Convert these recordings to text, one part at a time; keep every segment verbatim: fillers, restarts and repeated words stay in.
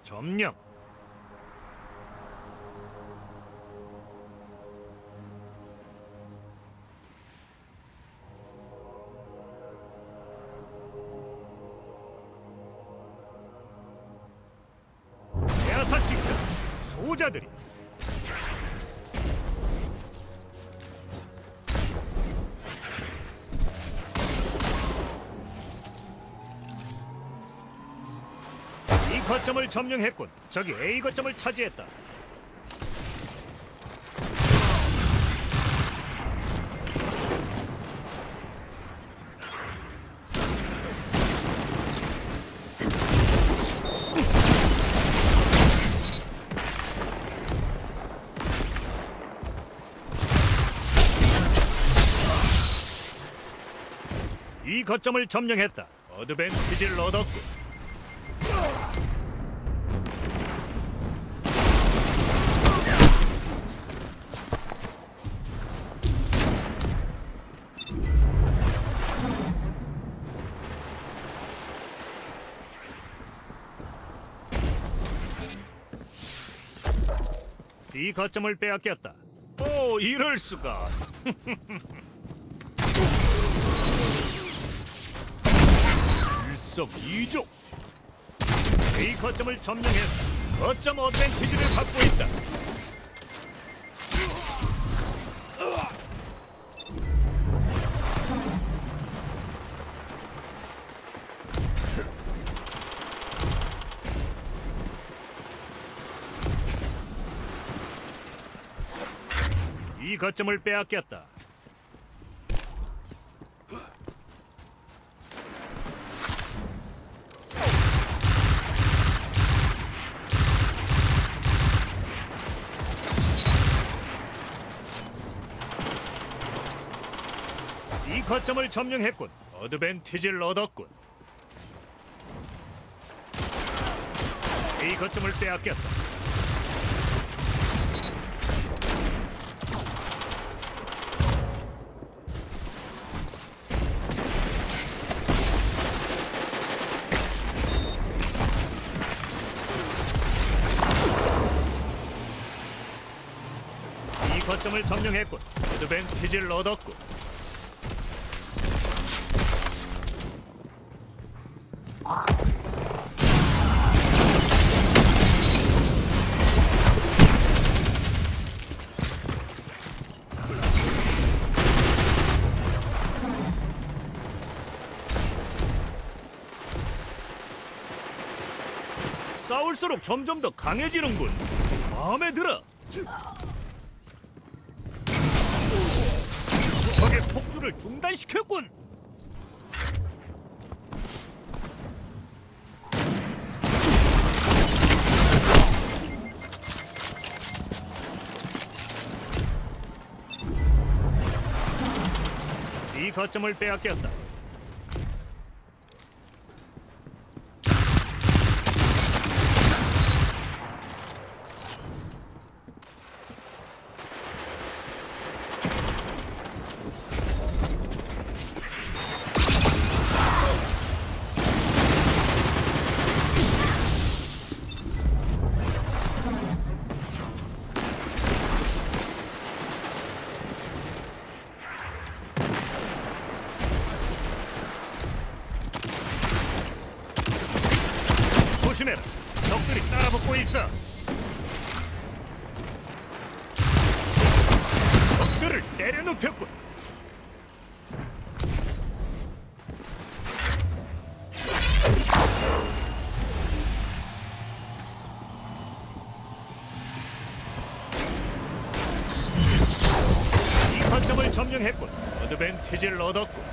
점령. 야사직다 소자들이. 이 거점을 점령했군. 적이 A 거점을 차지했다. 이 거점을 점령했다. 어드밴티지를 얻었고. C 거점을 빼앗겼다. 오, 이럴 수가. 일석이조. A 거점을 점령했다. 거점 어드밴티지를 갖고 있다. 이 거점을 빼앗겼다. C 거점을 점령했군. 어드밴티지를 얻었군. A 거점을 빼앗겼다. 이 거점을 점령했군. 어드밴티지를 얻었군. 싸울수록 점점 더 강해지는군. 마음에 들어. 적의 폭주를 중단시켰군. 이 거점을 빼앗겼다. 조심해라. 적들이 따라붙고 있어. 적들을 때려눕혔군. 이 거점을 점령했군. 어드밴티지를 얻었군.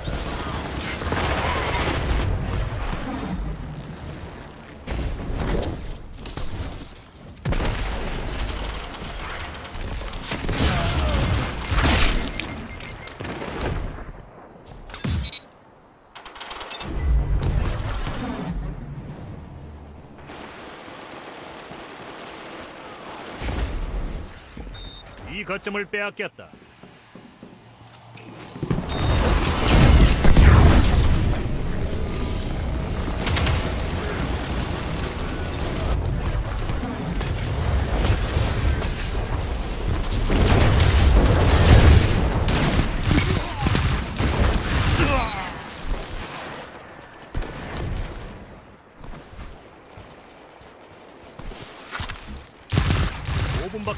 이 거점을 빼앗겼다.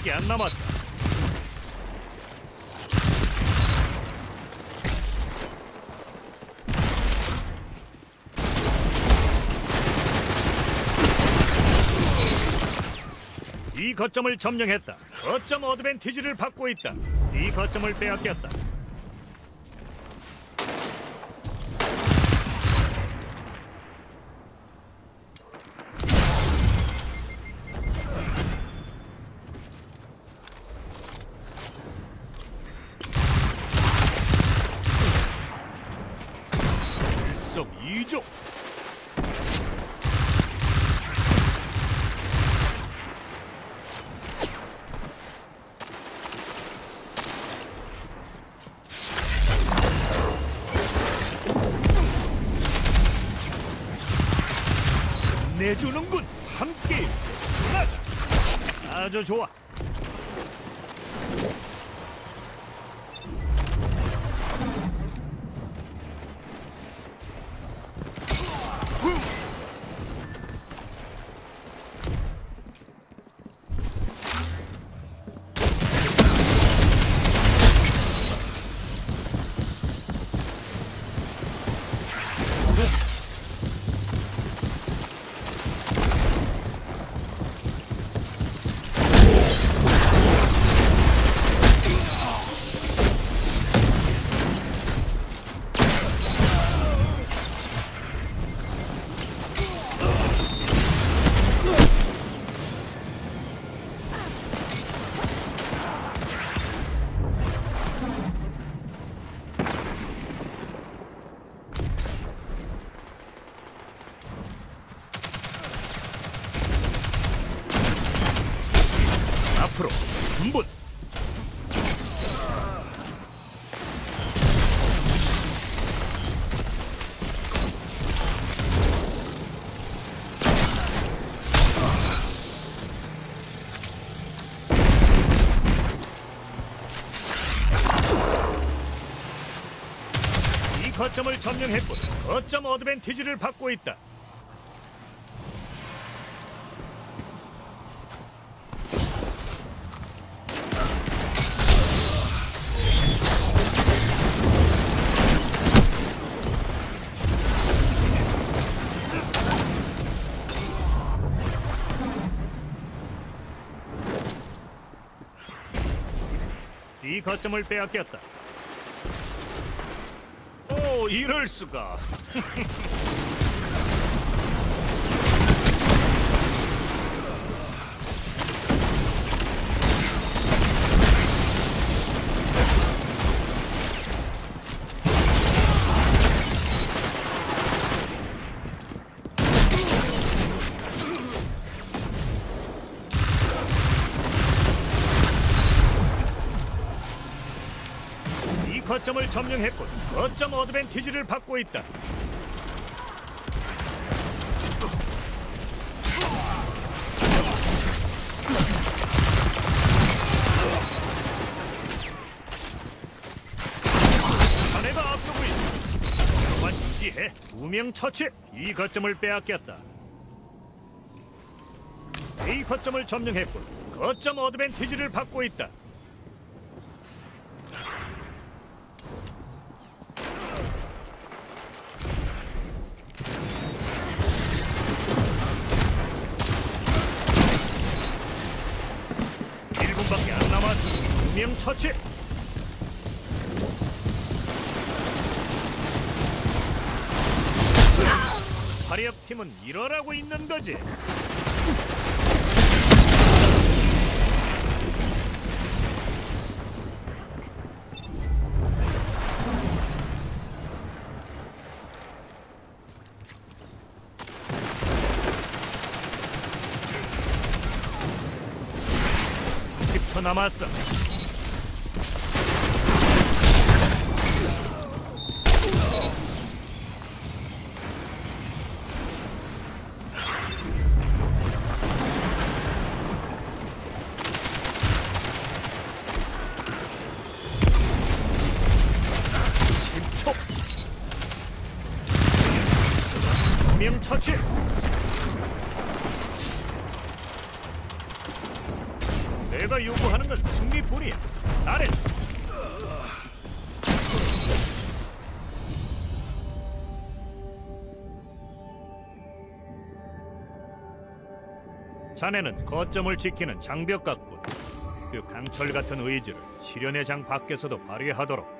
분밖에 안 남았다. 이 거점을 점령했다. 거점 어드밴티지를 받고 있다. C 거점을 빼앗겼다. 일석이조. 내주는군. 함께 나가. 아주 좋아. 앞으로 분분. 이 거점을 점령했고 거점 어드밴티지를 받고 있다. C 거점을 빼앗겼다. 오, 이럴 수가. 거점을 점령했고 거점 어드밴티지를 받고 있다. 자네가 앞서고 있다. 그만 유지해. 우명 처치. 이 거점을 빼앗겼다. A 거점을 점령했고 거점 어드밴티지를 받고 있다. 밖에 안 남았어. 두명 처치. 화력 팀은 일어나고 있는 거지. 삼십 초 남았어. 십 초. 명 처치. 내가 요구하는 건 승리뿐이야. 잘했어. 자네는 거점을 지키는 장벽 같군. 그 강철 같은 의지를 실현의 장 밖에서도 발휘하도록